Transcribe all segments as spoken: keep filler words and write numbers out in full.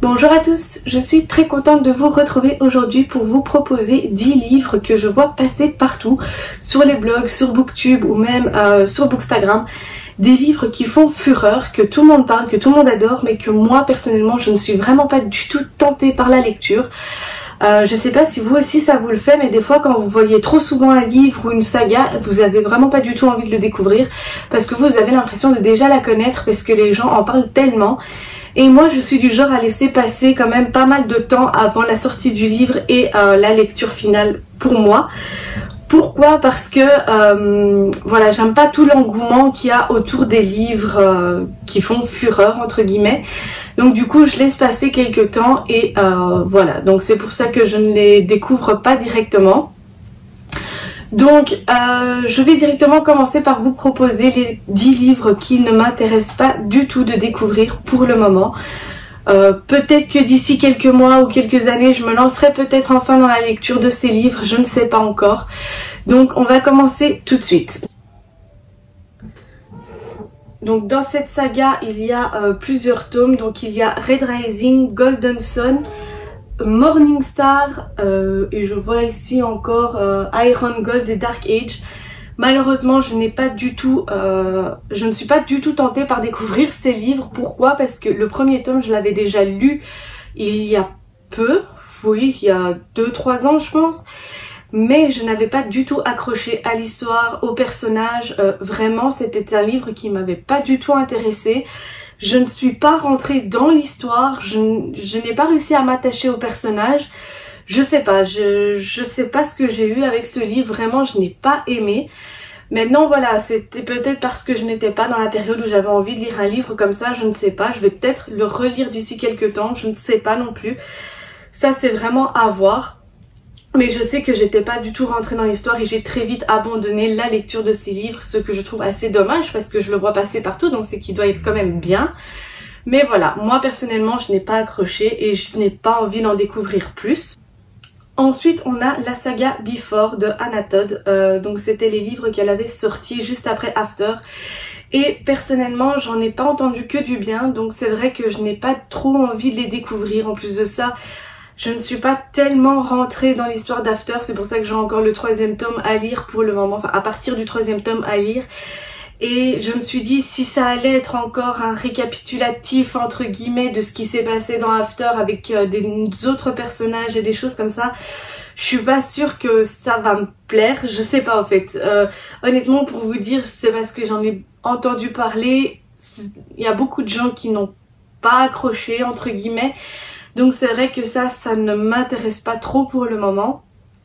Bonjour à tous, je suis très contente de vous retrouver aujourd'hui pour vous proposer dix livres que je vois passer partout, sur les blogs, sur Booktube ou même euh, sur Bookstagram. Des livres qui font fureur, que tout le monde parle, que tout le monde adore, mais que moi personnellement je ne suis vraiment pas du tout tentée par la lecture. Euh, je sais pas si vous aussi ça vous le fait, mais des fois quand vous voyez trop souvent un livre ou une saga, vous avez vraiment pas du tout envie de le découvrir parce que vous avez l'impression de déjà la connaître parce que les gens en parlent tellement. Et moi je suis du genre à laisser passer quand même pas mal de temps avant la sortie du livre et euh, la lecture finale pour moi. Pourquoi? Parce que euh, voilà, j'aime pas tout l'engouement qu'il y a autour des livres euh, qui font fureur entre guillemets. Donc du coup je laisse passer quelques temps et euh, voilà, donc c'est pour ça que je ne les découvre pas directement. Donc euh, je vais directement commencer par vous proposer les dix livres qui ne m'intéressent pas du tout de découvrir pour le moment. Euh, peut-être que d'ici quelques mois ou quelques années je me lancerai peut-être enfin dans la lecture de ces livres, je ne sais pas encore. Donc on va commencer tout de suite. Donc dans cette saga il y a euh, plusieurs tomes, donc il y a Red Rising, Golden Sun, Morning Star euh, et je vois ici encore euh, Iron Gold et Dark Age. Malheureusement je n'ai pas du tout, euh, je ne suis pas du tout tentée par découvrir ces livres. Pourquoi? Parce que le premier tome je l'avais déjà lu il y a peu, oui il y a deux trois ans je pense. Mais je n'avais pas du tout accroché à l'histoire, au personnage, euh, vraiment c'était un livre qui m'avait pas du tout intéressée. Je ne suis pas rentrée dans l'histoire, je, je n'ai pas réussi à m'attacher au personnage. Je sais pas, je, je sais pas ce que j'ai eu avec ce livre, vraiment je n'ai pas aimé. Maintenant voilà, c'était peut-être parce que je n'étais pas dans la période où j'avais envie de lire un livre comme ça, je ne sais pas. Je vais peut-être le relire d'ici quelques temps, je ne sais pas non plus. Ça c'est vraiment à voir. Mais je sais que j'étais pas du tout rentrée dans l'histoire et j'ai très vite abandonné la lecture de ces livres, ce que je trouve assez dommage parce que je le vois passer partout, donc c'est qu'il doit être quand même bien. Mais voilà, moi personnellement je n'ai pas accroché et je n'ai pas envie d'en découvrir plus. Ensuite on a la saga Before de Hannah Todd, euh, donc c'était les livres qu'elle avait sortis juste après After. Et personnellement j'en ai pas entendu que du bien, donc c'est vrai que je n'ai pas trop envie de les découvrir. En plus de ça, je ne suis pas tellement rentrée dans l'histoire d'After, c'est pour ça que j'ai encore le troisième tome à lire pour le moment, enfin à partir du troisième tome à lire. Et je me suis dit si ça allait être encore un récapitulatif entre guillemets de ce qui s'est passé dans After avec euh, des autres personnages et des choses comme ça, je suis pas sûre que ça va me plaire, je sais pas en fait. Euh, honnêtement pour vous dire, c'est parce que j'en ai entendu parler, il y a beaucoup de gens qui n'ont pas accroché entre guillemets. Donc c'est vrai que ça, ça ne m'intéresse pas trop pour le moment.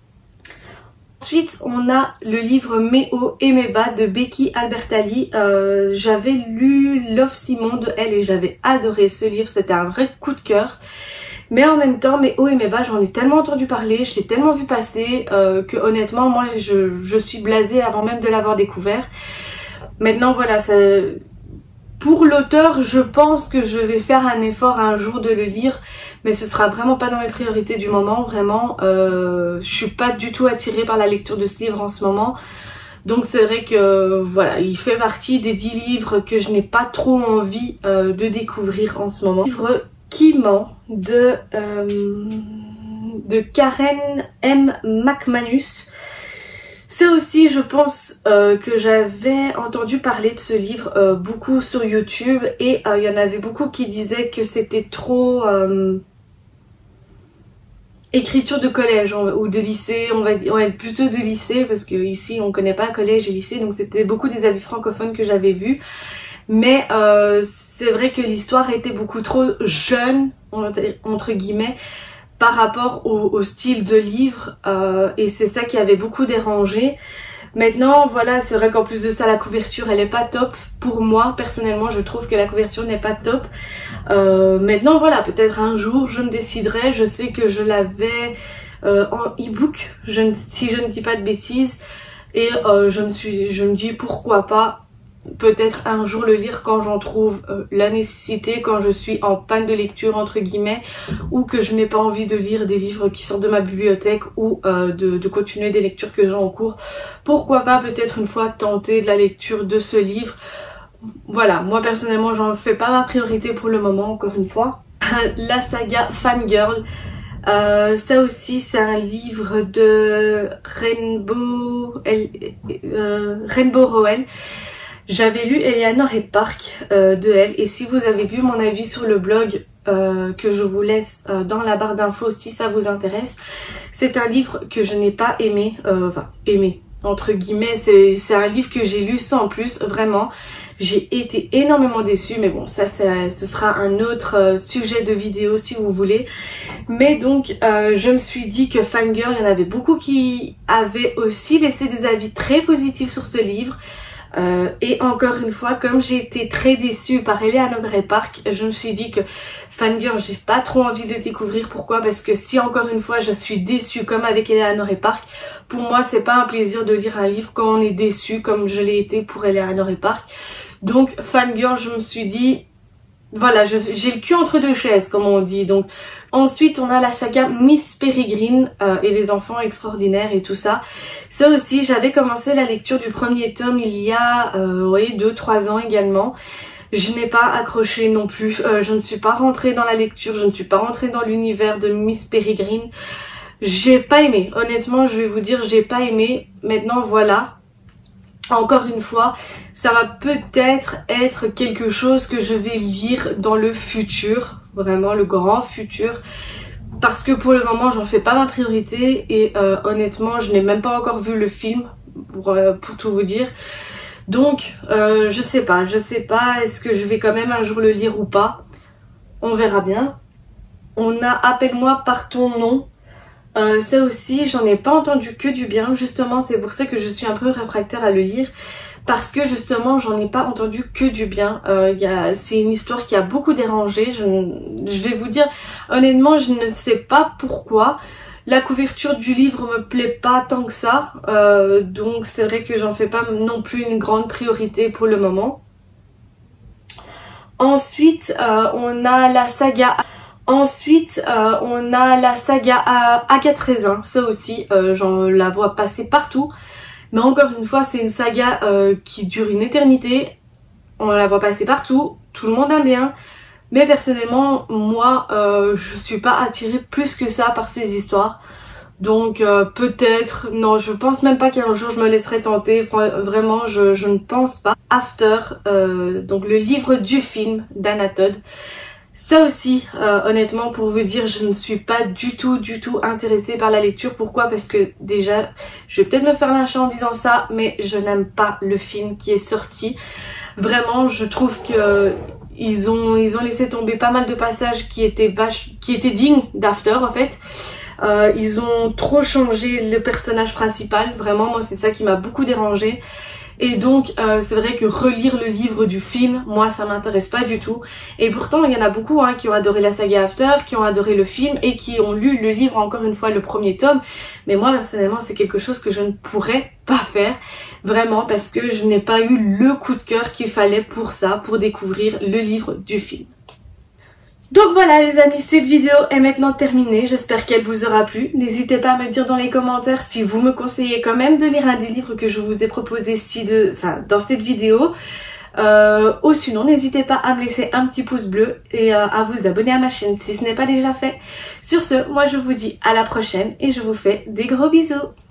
Ensuite, on a le livre Mes hauts et mes bas de Becky Albertalli. Euh, j'avais lu Love Simon de elle et j'avais adoré ce livre, c'était un vrai coup de cœur. Mais en même temps, Mes hauts et mes bas, j'en ai tellement entendu parler, je l'ai tellement vu passer euh, que honnêtement, moi je, je suis blasée avant même de l'avoir découvert. Maintenant voilà, ça... Pour l'auteur, je pense que je vais faire un effort un jour de le lire, mais ce sera vraiment pas dans mes priorités du moment, vraiment. Euh, je suis pas du tout attirée par la lecture de ce livre en ce moment. Donc c'est vrai que voilà, il fait partie des dix livres que je n'ai pas trop envie euh, de découvrir en ce moment. Le livre Qui ment de, euh, de Karen M. McManus. C'est aussi, je pense, euh, que j'avais entendu parler de ce livre euh, beaucoup sur YouTube et euh, il y en avait beaucoup qui disaient que c'était trop euh, écriture de collège ou de lycée, on va dire ouais, plutôt de lycée parce que ici on connaît pas collège et lycée, donc c'était beaucoup des avis francophones que j'avais vus. Mais euh, c'est vrai que l'histoire était beaucoup trop jeune, entre guillemets, par rapport au, au style de livre euh, et c'est ça qui avait beaucoup dérangé. Maintenant voilà, c'est vrai qu'en plus de ça la couverture elle est pas top. Pour moi personnellement je trouve que la couverture n'est pas top. Euh, maintenant voilà, peut-être un jour je me déciderai. Je sais que je l'avais euh, en e-book, si je ne dis pas de bêtises, et euh, je me suis, je me dis pourquoi pas peut-être un jour le lire quand j'en trouve euh, la nécessité, quand je suis en panne de lecture entre guillemets, ou que je n'ai pas envie de lire des livres qui sortent de ma bibliothèque, ou euh, de, de continuer des lectures que j'ai en cours. Pourquoi pas peut-être une fois tenter de la lecture de ce livre. Voilà, moi personnellement j'en fais pas ma priorité pour le moment, encore une fois. la saga Fangirl. Euh, ça aussi c'est un livre de Rainbow, euh, Rainbow Rowell. J'avais lu Eleanor et Park euh, de elle, et si vous avez vu mon avis sur le blog euh, que je vous laisse euh, dans la barre d'infos si ça vous intéresse, c'est un livre que je n'ai pas aimé, euh, enfin aimé entre guillemets, c'est un livre que j'ai lu sans plus, vraiment. J'ai été énormément déçue, mais bon, ça, ça ce sera un autre euh, sujet de vidéo si vous voulez. Mais donc, euh, je me suis dit que Fangirl, il y en avait beaucoup qui avaient aussi laissé des avis très positifs sur ce livre. Euh, et encore une fois, comme j'ai été très déçue par Eleanor et Park, je me suis dit que Fangirl, j'ai pas trop envie de le découvrir. Pourquoi? Parce que si encore une fois je suis déçue comme avec Eleanor et Park, pour moi c'est pas un plaisir de lire un livre quand on est déçu comme je l'ai été pour Eleanor et Park. Donc Fangirl, je me suis dit, voilà, j'ai le cul entre deux chaises comme on dit. Donc ensuite on a la saga Miss Peregrine euh, et les enfants extraordinaires et tout ça. Ça aussi, j'avais commencé la lecture du premier tome il y a euh, oui, deux trois ans également. Je n'ai pas accroché non plus, euh, je ne suis pas rentrée dans la lecture, je ne suis pas rentrée dans l'univers de Miss Peregrine. J'ai pas aimé, honnêtement je vais vous dire, j'ai pas aimé. Maintenant voilà, encore une fois, ça va peut-être être quelque chose que je vais lire dans le futur, vraiment le grand futur, parce que pour le moment j'en fais pas ma priorité et euh, honnêtement je n'ai même pas encore vu le film pour, euh, pour tout vous dire. Donc euh, je sais pas, je sais pas, est-ce que je vais quand même un jour le lire ou pas, on verra bien. On a Appelle-moi par ton nom. Euh, ça aussi, j'en ai pas entendu que du bien, justement c'est pour ça que je suis un peu réfractaire à le lire, parce que justement j'en ai pas entendu que du bien. Euh, y a, c'est une histoire qui a beaucoup dérangé, je, je vais vous dire honnêtement, je ne sais pas pourquoi. La couverture du livre me plaît pas tant que ça, euh, donc c'est vrai que j'en fais pas non plus une grande priorité pour le moment. Ensuite euh, on a la saga Ensuite, euh, on a la saga Agathe Raisin. Ça aussi, euh, j'en la vois passer partout. Mais encore une fois, c'est une saga euh, qui dure une éternité. On la voit passer partout. Tout le monde aime bien. Mais personnellement, moi, euh, je suis pas attirée plus que ça par ces histoires. Donc euh, peut-être, non, je pense même pas qu'un jour je me laisserai tenter. Vraiment, je, je ne pense pas. After, euh, donc le livre du film d'Anna Todd. Ça aussi, euh, honnêtement, pour vous dire, je ne suis pas du tout, du tout intéressée par la lecture. Pourquoi? Parce que déjà, je vais peut-être me faire lyncher en disant ça, mais je n'aime pas le film qui est sorti. Vraiment, je trouve que ils ont, ils ont laissé tomber pas mal de passages qui étaient vaches, qui étaient dignes d'After, en fait. Euh, ils ont trop changé le personnage principal. Vraiment, moi, c'est ça qui m'a beaucoup dérangée. Et donc euh, c'est vrai que relire le livre du film, moi ça m'intéresse pas du tout. Et pourtant il y en a beaucoup hein, qui ont adoré la saga After, qui ont adoré le film et qui ont lu le livre encore une fois le premier tome. Mais moi personnellement c'est quelque chose que je ne pourrais pas faire. Vraiment parce que je n'ai pas eu le coup de cœur qu'il fallait pour ça, pour découvrir le livre du film. Donc voilà les amis, cette vidéo est maintenant terminée, j'espère qu'elle vous aura plu. N'hésitez pas à me dire dans les commentaires si vous me conseillez quand même de lire un des livres que je vous ai proposé ci de, enfin, dans cette vidéo. Euh, ou sinon n'hésitez pas à me laisser un petit pouce bleu et euh, à vous abonner à ma chaîne si ce n'est pas déjà fait. Sur ce, moi je vous dis à la prochaine et je vous fais des gros bisous.